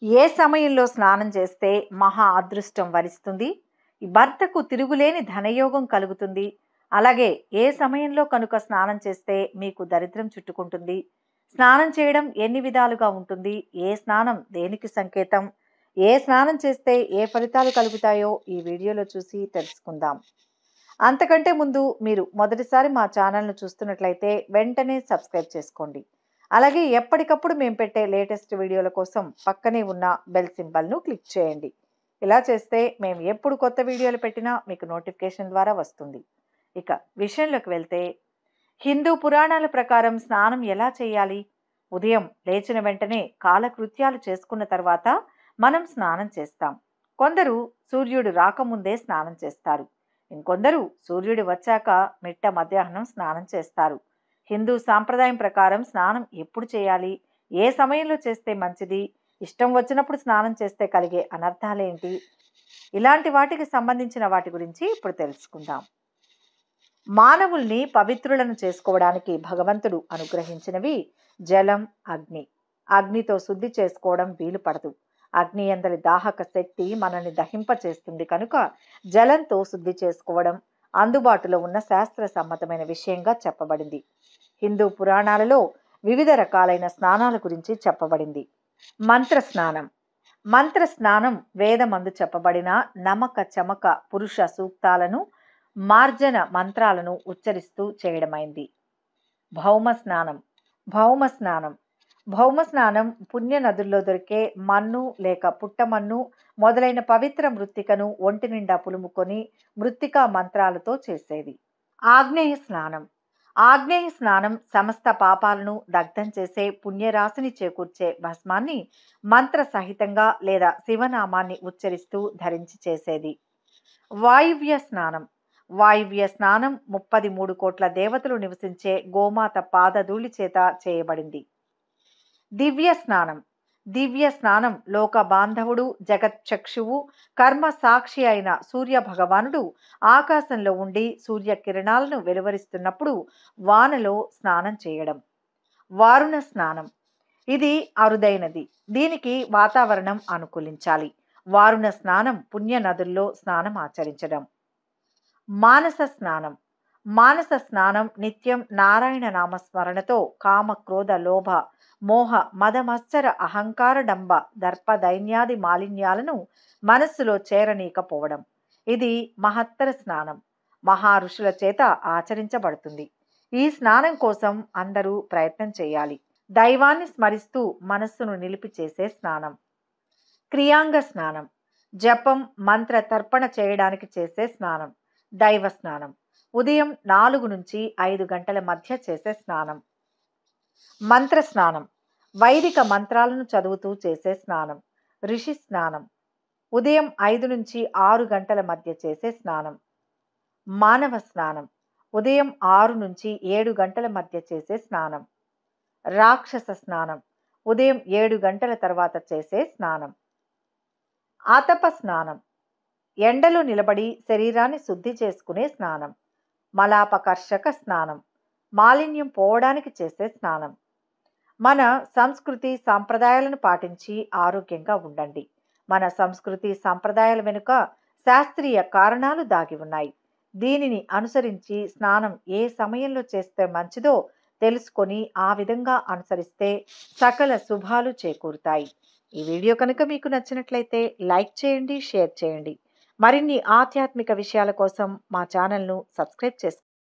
ఏ సమయంలో స్నానం చేస్తే మహా అదృష్టం వరిస్తుంది, ఈ భర్తకు తిరుగులేని ధనయోగం కలుగుతుంది, అలాగే ఏ సమయంలో కనుక స్నానం చేస్తే మీకు దరిద్రం చుట్టుకుంటుంది, స్నానం చేయడం ఎన్ని విధాలుగా ఉంటుంది, ఏ స్నానం దేనికి సంకేతం, ఏ స్నానం చేస్తే ఏ ఫలితాలు కలుగుతాయో ఈ వీడియోలో చూసి తెలుసుకుందాం. అంతకంటే ముందు మీరు మొదటిసారి మా ఛానల్ను చూస్తున్నట్లయితే వెంటనే సబ్స్క్రైబ్ చేసుకోండి. అలాగే ఎప్పటికప్పుడు మేము పెట్టే లేటెస్ట్ వీడియోల కోసం పక్కనే ఉన్న బెల్ సింబల్ను క్లిక్ చేయండి. ఇలా చేస్తే మేము ఎప్పుడు కొత్త వీడియోలు పెట్టినా మీకు నోటిఫికేషన్ ద్వారా వస్తుంది. ఇక విషయంలోకి వెళ్తే, హిందూ పురాణాల ప్రకారం స్నానం ఎలా చేయాలి? ఉదయం లేచిన వెంటనే కాలకృత్యాలు చేసుకున్న తర్వాత మనం స్నానం చేస్తాం. కొందరు సూర్యుడు రాకముందే స్నానం చేస్తారు. ఇంకొందరు సూర్యుడు వచ్చాక మిట్ట మధ్యాహ్నం స్నానం చేస్తారు. హిందూ సాంప్రదాయం ప్రకారం స్నానం ఎప్పుడు చేయాలి, ఏ సమయంలో చేస్తే మంచిది, ఇష్టం వచ్చినప్పుడు స్నానం చేస్తే కలిగే అనర్థాలేంటి, ఇలాంటి వాటికి సంబంధించిన వాటి గురించి ఇప్పుడు తెలుసుకుందాం. మానవుల్ని పవిత్రులను చేసుకోవడానికి భగవంతుడు అనుగ్రహించినవి జలం, అగ్ని. అగ్నితో శుద్ధి చేసుకోవడం వీలు పడదు. అగ్ని అందరి దాహక శక్తి మనల్ని దహింప చేస్తుంది కనుక జలంతో శుద్ధి చేసుకోవడం అందుబాటులో ఉన్న శాస్త్ర సమ్మతమైన విషయంగా చెప్పబడింది. హిందూ పురాణాలలో వివిధ రకాలైన స్నానాల గురించి చెప్పబడింది. మంత్ర స్నానం. మంత్ర స్నానం వేదమందు చెప్పబడిన నమక చమక పురుష సూక్తాలను, మార్జన మంత్రాలను ఉచ్చరిస్తూ చేయడమైంది. భౌమ స్నానం. భౌమ స్నానం భౌమ స్నానం పుణ్య నదుల్లో దొరికే మన్ను లేక పుట్టమన్ను మొదలైన పవిత్ర మృత్తికను ఒంటి నిండా పులుముకొని మృత్తికా మంత్రాలతో చేసేది. ఆగ్నేయ స్నానం. ఆగ్నేయ స్నానం సమస్త పాపాలను దగ్ధం చేసే పుణ్యరాశిని చేకూర్చే భస్మాన్ని మంత్ర సహితంగా లేదా శివనామాన్ని ఉచ్చరిస్తూ ధరించి చేసేది. వాయువ్య స్నానం. వాయువ్య స్నానం 33 కోట్ల దేవతలు నివసించే గోమాత పాదధూళి చేత చేయబడింది. దివ్య స్నానం. దివ్య స్నానం లోక బాంధవుడు, జగచ్చక్షువు, కర్మ సాక్షి అయిన సూర్య భగవానుడు ఆకాశంలో ఉండి సూర్యకిరణాలను వెలువరిస్తున్నప్పుడు వానలో స్నానం చేయడం. వారుణ స్నానం. ఇది అరుదైనది. దీనికి వాతావరణం అనుకూలించాలి. వారుణ స్నానం పుణ్య నదుల్లో స్నానం ఆచరించడం. మానస స్నానం. మానస స్నానం నిత్యం నారాయణ నామస్మరణతో కామ క్రోధ లోభ మోహ మదమత్సర అహంకార డంబ దర్ప దైన్యాది మాలిన్యాలను మనస్సులో చేరనీకపోవడం. ఇది మహత్తర స్నానం. మహారుషుల చేత ఆచరించబడుతుంది. ఈ స్నానం కోసం అందరూ ప్రయత్నం చేయాలి. దైవాన్ని స్మరిస్తూ మనస్సును నిలిపి చేసే స్నానం. క్రియాంగ స్నానం. జపం మంత్ర తర్పణ చేయడానికి చేసే స్నానం. దైవ స్నానం. ఉదయం 4 నుంచి 5 గంటల మధ్య చేసే స్నానం. మంత్ర స్నానం. వైదిక మంత్రాలను చదువుతూ చేసే స్నానం. ఋషి స్నానం. ఉదయం 5 నుంచి 6 గంటల మధ్య చేసే స్నానం. మానవ స్నానం. ఉదయం 6 నుంచి 7 గంటల మధ్య చేసే స్నానం. రాక్షస స్నానం. ఉదయం 7 గంటల తర్వాత చేసే స్నానం. ఆతప స్నానం. ఎండలో నిలబడి శరీరాన్ని శుద్ధి చేసుకునే స్నానం. మలాపకర్షక స్నానం. మాలిన్యం పోవడానికి చేసే స్నానం. మన సంస్కృతి సాంప్రదాయాలను పాటించి ఆరోగ్యంగా ఉండండి. మన సంస్కృతి సాంప్రదాయాల వెనుక శాస్త్రీయ కారణాలు దాగి ఉన్నాయి. దీనిని అనుసరించి స్నానం ఏ సమయంలో చేస్తే మంచిదో తెలుసుకొని ఆ విధంగా అనుసరిస్తే సకల శుభాలు చేకూరుతాయి. ఈ వీడియో కనుక మీకు నచ్చినట్లయితే లైక్ చేయండి, షేర్ చేయండి. మరిన్ని ఆధ్యాత్మిక విషయాల కోసం మా ఛానల్ను సబ్స్క్రైబ్ చేసుకోండి.